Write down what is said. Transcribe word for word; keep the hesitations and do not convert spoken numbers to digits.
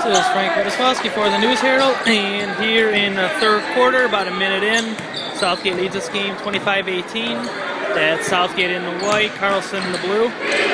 This is Frank Wladyslawski for the News-Herald, and here in the third quarter, about a minute in, Southgate leads this game twenty-five eighteen. That's Southgate in the white, Carlson in the blue.